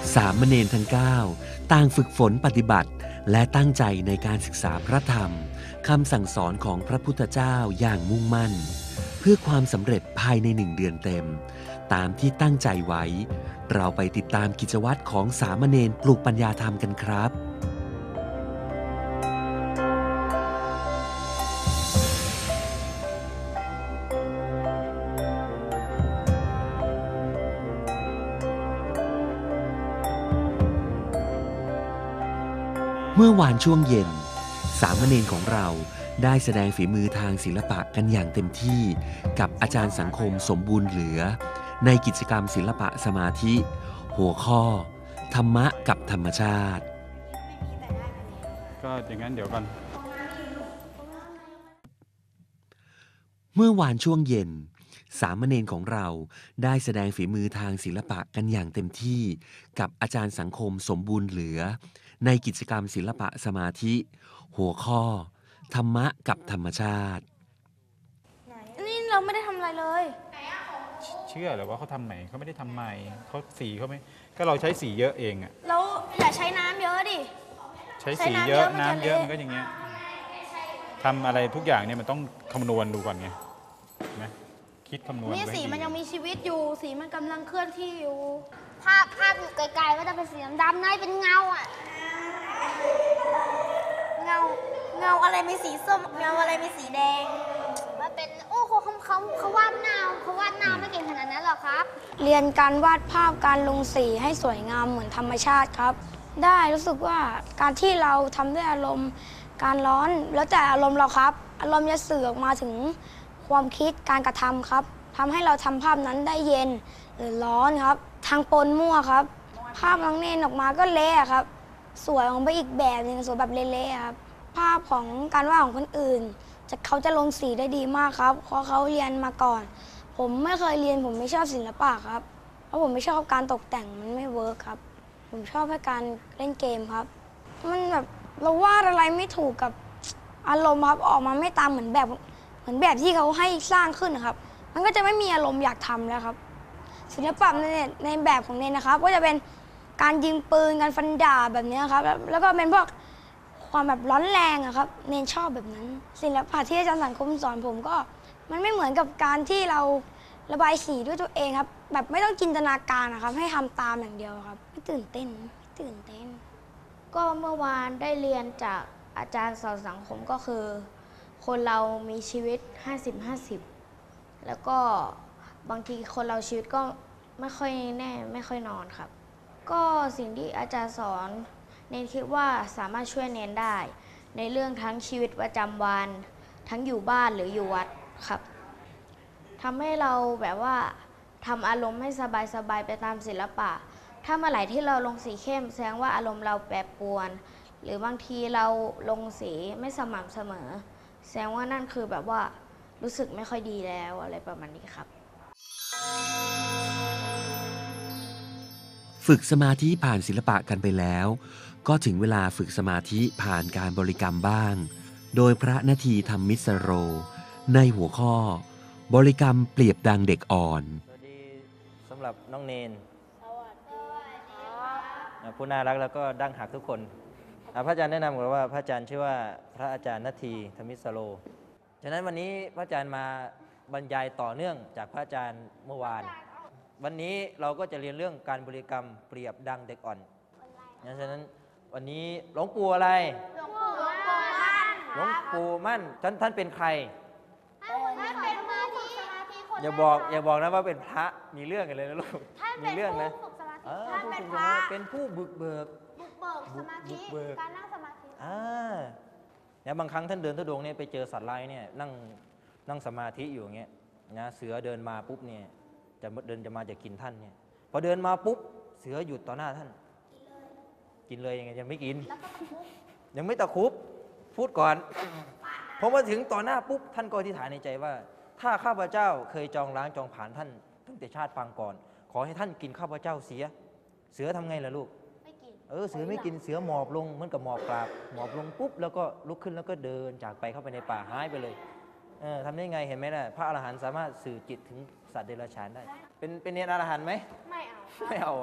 สามเณรทั้ง9ต่างฝึกฝนปฏิบัติและตั้งใจในการศึกษาพระธรรมคำสั่งสอนของพระพุทธเจ้าอย่างมุ่งมั่นเพื่อความสำเร็จภายใน1 เดือนเต็มตามที่ตั้งใจไว้เราไปติดตามกิจวัตรของสามเณรปลูกปัญญาธรรมกันครับเมื่อวานช่วงเย็นสามเณรของเราได้แสดงฝีมือทางศิลปะกันอย่างเต็มที่กับอาจารย์สังคมสมบูรณ์เหลือในกิจกรรมศิลปะสมาธิหัวข้อธรรมะกับธรรมชาติก็อย่างนั้นเดี๋ยวกันเมื่อวานช่วงเย็นสามเณรของเราได้แสดงฝีมือทางศิลปะกันอย่างเต็มที่กับอาจารย์สังคมสมบูรณ์เหลือในกิจกรรมศิลปะสมาธิหัวข้อธรรมะกับธรรมชาตินี่เราไม่ได้ทำอะไรเลยเชื่อหรือว่าเขาทำใหม่เขาไม่ได้ทำใหม่เขาสีเขาไม่ก็เราใช้สีเยอะเองอะแล้วอย่าใช้น้ำเยอะดิใช้สีเยอะน้ำเยอะมันก็อย่างเงี้ยทำอะไรทุกอย่างเนี่ยมันต้องคำนวณดูก่อนไงนะคิดคำนวณนี่สีมันยังมีชีวิตอยู่สีมันกำลังเคลื่อนที่อยู่ภาพอยู่ไกลๆก็จะเป็นสีดำๆนะเป็นเงาอ่ะเงาอะไรมีสีส้มเงาอะไรมีสีแดงมันเป็นโอ้โหเขาวาดหน้าไม่เก่งขนาดนั้นหรอครับเรียนการวาดภาพการลงสีให้สวยงามเหมือนธรรมชาติครับได้รู้สึกว่าการที่เราทำด้วยอารมณ์การร้อนแล้วแต่อารมณ์เราครับอารมณ์จะสื่อออกมาถึงความคิดการกระทำครับทำให้เราทำภาพนั้นได้เย็นหรือร้อนครับทางปนมั่วครับภาพน้องเนนออกมาก็เละครับสวยออกไปอีกแบบนึงสวยแบบเละๆครับภาพของการวาดของคนอื่นเขาจะลงสีได้ดีมากครับเพราะเขาเรียนมาก่อนผมไม่เคยเรียนผมไม่ชอบศิลปะครับเพราะผมไม่ชอบการตกแต่งมันไม่เวิร์คครับผมชอบให้การเล่นเกมครับมันแบบเราวาดอะไรไม่ถูกกับอารมณ์ครับออกมาไม่ตามเหมือนแบบที่เขาให้สร้างขึ้นครับมันก็จะไม่มีอารมณ์อยากทำแล้วครับศิลปะในแบบของเนนนะครับก็จะเป็นการยิงปืนการฟันดาบแบบนี้ครับแล้วก็เป็นพวกความแบบร้อนแรงอะครับเนนชอบแบบนั้นศิลปะที่อาจารย์สังคมสอนผมก็มันไม่เหมือนกับการที่เราระบายสีด้วยตัวเองครับแบบไม่ต้องจินตนาการนะครับให้ทำตามอย่างเดียวครับไม่ตื่นเต้นก็เมื่อวานได้เรียนจากอาจารย์สอนสังคมก็คือคนเรามีชีวิต50-50แล้วก็บางทีคนเราชีวิตก็ไม่ค่อยแน่ไม่ค่อยนอนครับก็สิ่งที่อาจารย์สอนเนนคิดว่าสามารถช่วยเนนได้ในเรื่องทั้งชีวิตประจำวันทั้งอยู่บ้านหรืออยู่วัดครับทำให้เราแบบว่าทำอารมณ์ให้สบายๆไปตามศิลปะถ้าเมื่อไหร่ที่เราลงสีเข้มแสดงว่าอารมณ์เราแปรปรวนหรือบางทีเราลงสีไม่สม่ำเสมอแสดงว่านั่นคือแบบว่ารู้สึกไม่ค่อยดีแล้วอะไรประมาณนี้ครับฝึกสมาธิผ่านศิลปะกันไปแล้วก็ถึงเวลาฝึกสมาธิผ่านการบริกรรมบ้างโดยพระนาทีธรรมมิสโรในหัวข้อบริกรรมเปรียบดังเด็กอ่อนสวัสดีสำหรับน้องเนนผู้น่ารักแล้วก็ดั้งหักทุกคนพระอาจารย์แนะนำกันว่าพระอาจารย์ชื่อว่าพระอาจารย์นาทีธรรมิสโรฉะนั้นวันนี้พระอาจารย์มาบรรยายต่อเนื่องจากพระอาจารย์เมื่อวานวันนี้เราก็จะเรียนเรื่องการบริกรรมเปรียบดังเด็กอ่อนฉะนั้นวันนี้หลวงปู่อะไรหลวงปู่มั่นท่านเป็นใครอย่าบอกนะว่าเป็นพระมีเรื่องกันเลยนะลูกมีเรื่องนะเป็นผู้บุกเบิกสมาธิการนั่งสมาธิเนี่ยบางครั้งท่านเดินทุดงเนี่ยไปเจอสัตว์ร้ายเนี่ยนั่งสมาธิอยู่อย่างเงี้ยนะเสือเดินมาปุ๊บเนี่ยจะมาจะกินท่านเนี่ยพอเดินมาปุ๊บเสือหยุดต่อหน้าท่านกินเลยยังไงยังไม่กินยังไม่ตะคุบพูดก่อนพอมาถึงต่อหน้าปุ๊บท่านก็อธิษฐานในใจว่าถ้าข้าพเจ้าเคยจองล้างจองผ่านท่านตั้งแต่ชาติปางก่อนขอให้ท่านกินข้าพเจ้าเสียเสือทำไงล่ะลูกเสือไม่กินเสือหมอบลงเหมือนกับหมอบกราบหมอบลงปุ๊บแล้วก็ลุกขึ้นแล้วก็เดินจากไปเข้าไปในป่าหายไปเลยทำได้ไงเห็นไหมล่ะพระอรหันต์สามารถสื่อจิตถึงสัตว์เดรัจฉานได้เป็นเนรอรหันต์ไหมไม่เอาอ่ะ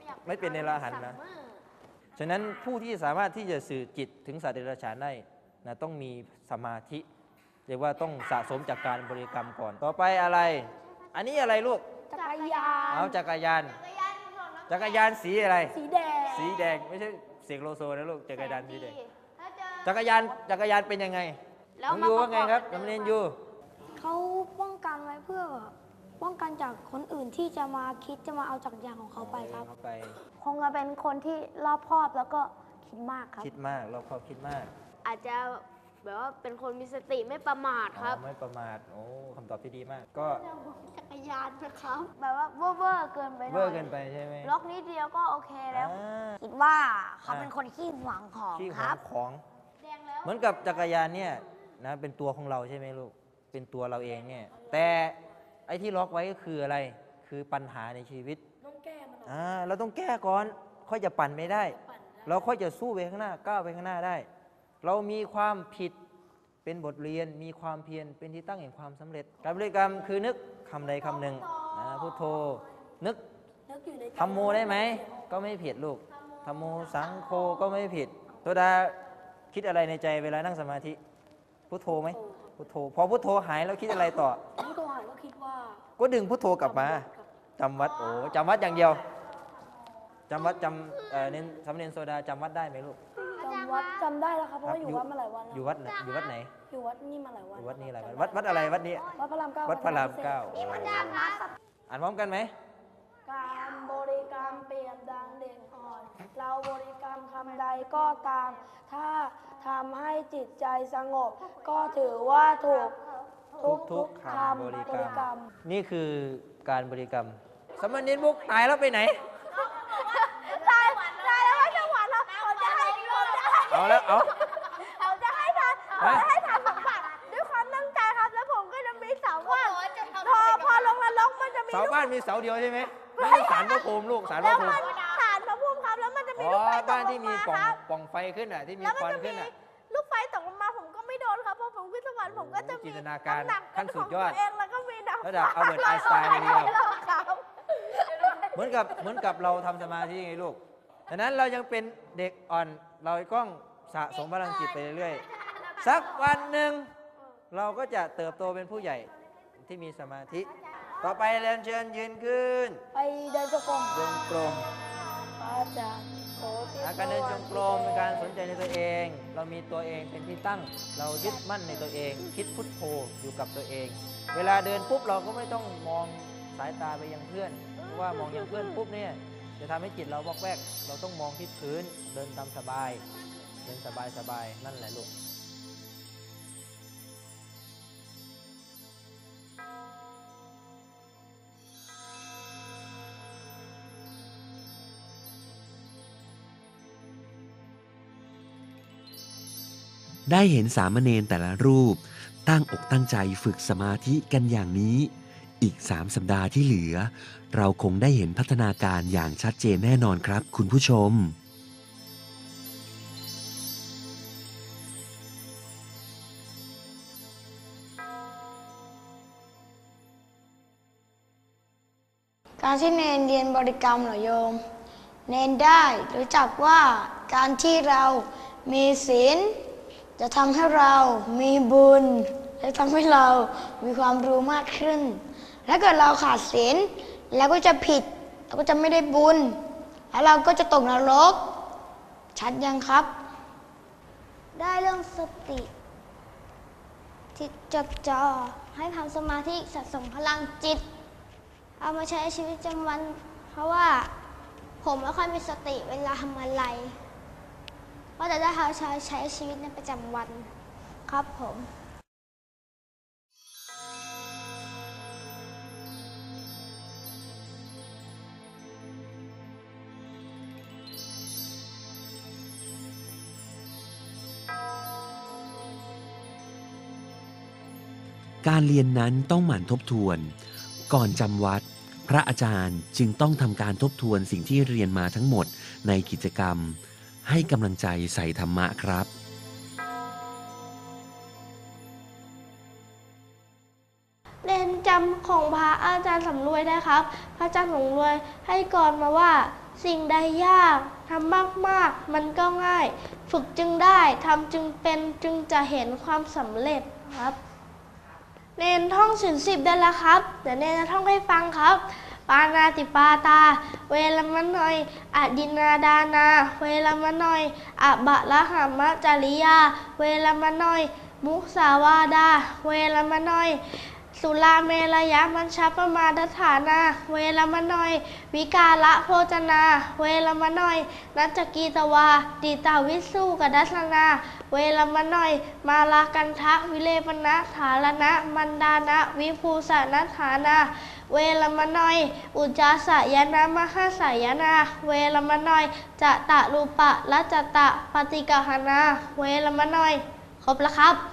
ไม่เป็นในอรหันต์นะฉะนั้นผู้ที่สามารถที่จะสื่อจิตถึงสัตว์เดรัจฉานได้นะต้องมีสมาธิเรียกว่าต้องสะสมจากการบริกรรมก่อน ต่อไปอะไร อันนี้อะไรลูกจักรยานเอาจักรยาน จักรยานสีอะไรสีแดงสีแดงไม่ใช่เสกโลโซนะลูกจักรยานสีแดงจักรยานเป็นยังไงน้องยูว่าไงครับน้ำเนนยูเขาป้องกันไว้เพื่อป้องกันจากคนอื่นที่จะมาคิดจะมาเอาจักรยานของเขาไปครับเข้าไปคงจะเป็นคนที่รอบคอบแล้วก็คิดมากครับคิดมากเราเขาคิดมากอาจจะแบบว่าเป็นคนมีสติไม่ประมาทครับไม่ประมาทโอ้คำตอบที่ดีมาก ก็จักรยานนะครับ แบบว่าเวอร์เกินไปหเวน่ออยร์เกินไปใช่ไหมล็อกนิดเดียวก็โอเคแล้วอ่าคิดว่าเขาเป็นคนขี้หวังของที่คหารับของ เหมือนกับจักรยานเนี่ยนะเป็นตัวของเราใช่ไหมลูกเป็นตัวเราเองเนี่ยแต่ไอ้ที่ล็อกไว้ก็คืออะไรคือปัญหาในชีวิตต้องแก้มันเราต้องแก้ก่อนค่อยจะปั่นไม่ได้ เราค่อยจะสู้ไปข้างหน้าก้าวไปข้างหน้าได้ เรามีความผิดเป็นบทเรียนมีความเพียรเป็นที่ตั้งแห่งความสำเร็จการบริกรรมคือนึกคำใดคำหนึ่งพุทโธนึกธัมโมได้ไหมก็ไม่ผิดลูกธัมโมสังโฆก็ไม่ผิดตัวดาคิดอะไรในใจเวลานั่งสมาธิพุทโธไหมพุทโธพอพุทโธหายแล้วคิดอะไรต่อผู้ตัวหายก็คิดว่าก็ดึงพุทโธกลับมาจำวัดโอ้จำวัดอย่างเดียวจำวัดเน้นสำเนียงโซดาจำวัดได้ไหมลูกจำวัดจำได้แล้วครับเพราะว่าอยู่วัดมาหลายวันแล้วอยู่วัดไหนอยู่วัดไหนอยู่วัดนี่มาหลายวันอยู่วัดนี้อะไรวัดอะไรวัดนี้วัดพระรามเก้าวัดพระรามเก้าโอ้อ่านพร้อมกันไหมการบริกรรมเปรียบดังเด่นอ่อน เราบริกรรมคำใดก็ตาม ถ้าทำให้จิตใจสงบ ก็ถือว่าถูกทุกคำบริกรรมนี่คือการบริกรรมสมณเณรบุ๊กตายแล้วไปไหนตายแล้วไม่จังหวะเราจะให้เอาแล้วเอาเราจะให้ทานสมบัติด้วยความตั้งใจครับ แล้วผมก็จะมีเสาบ้านพอลงนรกมันจะมีเสาบ้านมีเสาเดียวใช่ไหมไม่ใช่ศาลพระภูมิลูกศาลพแล้ระวภูมัมินฐานพระภูมิครับ แล้วมันจะมีอ๋อลูกไฟตกบ้านลที่งมีมาปล่องครับปล่องไฟขึ้นอ่ะที่มีแล้วคมันวันจะขึ้นมีอ่ะลูกไฟตกลงมาผมก็ไม่โดนครับเพราะผมขึ้นสวรรค์ผมก็จะมีจินตนาการำหนักขั้นสุดยอดของตัวเองแล้วก็มีดาวระดับอัลเบิร์ตไอน์สไตน์เลยทีเดียวครับเหมือนกับเราทำสมาธิไงลูกดังนั้นเรายังเป็นเด็กอ่อนเราต้องสะสมพลังจิตไปเรื่อยๆสักวันหนึ่งเราก็จะเติบโตเป็นผู้ใหญ่ที่มีสมาธิ ต่อไปเรียนเชิญยืนขึ้นไปเดินจงกรมเดินกลมอาจารย์โสติการเดินจงกรมเป็นการสนใจในตัวเอง เรามีตัวเองเป็นที่ตั้ง เรายึดมั่นในตัวเอง คิดพุทโธอยู่กับตัวเอง เวลาเดินปุ๊บเราก็ไม่ต้องมองสายตาไปยังเพื่อนเพราะว่ามองยังเพื่อนปุ๊บเนี่ยจะทำให้จิตเราวอกแวก เราต้องมองที่พื้นเดินตามสบาย เดินสบายนั่นแหละลูกได้เห็นสามเณรแต่ละรูปตั้งอกตั้งใจฝึกสมาธิกันอย่างนี้ อีก3 สัปดาห์ที่เหลือ เราคงได้เห็นพัฒนาการอย่างชัดเจนแน่นอนครับคุณผู้ชมการที่เนนเรียนบริกรรมเหรอโยม เนนได้รู้จักว่าการที่เรามีศีลจะทำให้เรามีบุญและทำให้เรามีความรู้มากขึ้น ถ้าเกิดเราขาดศีลเราก็จะผิดเราก็จะไม่ได้บุญ แล้วเราก็จะตกนรก ชัดยังครับได้เรื่องสติที่จดจ่อให้ทำสมาธิสะสมพลังจิต เอามาใช้ชีวิตประจำวัน เพราะว่าผมไม่ค่อยมีสติเวลาทำอะไรก็จะได้ใช้ชีวิตในประจำวันครับผมการเรียนนั้นต้องหมั่นทบทวน ก่อนจำวัด พระอาจารย์จึงต้องทำการทบทวนสิ่งที่เรียนมาทั้งหมดในกิจกรรม ให้กำลังใจใส่ธรรมะครับเรียนจำของพระอาจารย์สำรวยได้ครับ พระอาจารย์สำรวยให้กรมาว่าสิ่งใดยากทำมากๆมันก็ง่าย ฝึกจึงได้ทำจึงเป็นจึงจะเห็นความสำเร็จครับเนนท่องศีล10ได้แล้วครับเดี๋ยวเนนจะท่องให้ฟังครับปานาติปาตาเวรมะนอยอดินนาดานาเวรมะนอยอบะละหามะจาริยาเวรมะนอยมุสาวาดาเวรมะนอยสุราเมรยะมัญชปมาทฐานาเวรมะนอยวิกาละโภจนาเวรมะนอยนัจจกีตวาดิตาวิสุกดัสนาเวรมะนอยมาลากันทะวิเลปนะฐารณะมันดานะวิภูสนัฐานาเวรมะนอยอุจจาสยนามหาสยนาเวรมะนอยจะตะรูปะละจตะปฏิกหานาเวรมะนอยครบแล้วครับ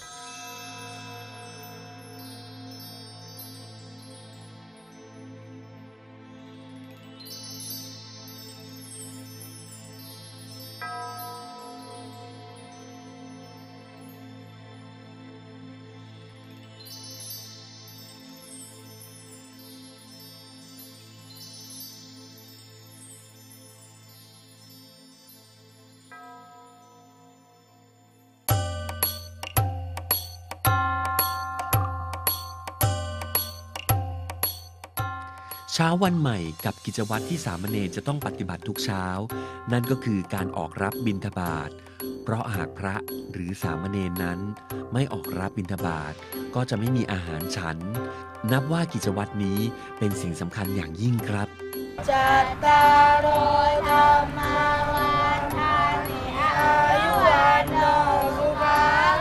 เช้าวันใหม่กับกิจวัตรที่สามเณรจะต้องปฏิบัติทุกเช้านั่นก็คือการออกรับบิณฑบาตเพราะหากพระหรือสามเณรนั้นไม่ออกรับบิณฑบาตก็จะไม่มีอาหารฉันนับว่ากิจวัตรนี้เป็นสิ่งสำคัญอย่างยิ่งครับจัตตารโอธรรมาวันทานิอายุวันโนสุขัง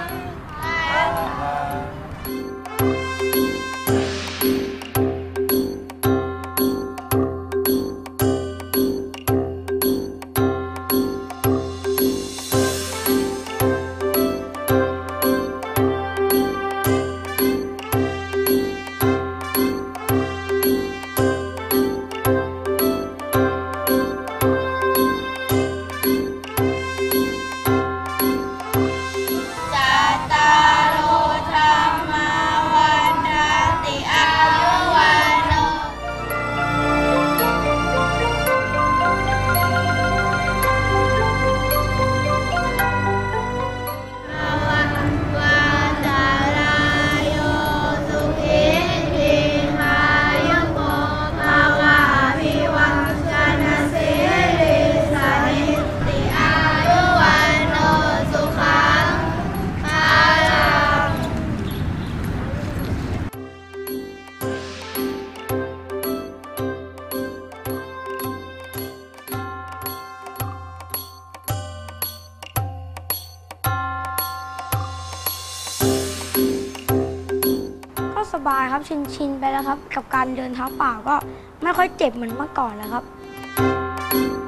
สบายครับชินไปแล้วครับกับการเดินเท้าเปล่าก็ไม่ค่อยเจ็บเหมือนเมื่อก่อนแล้วครับ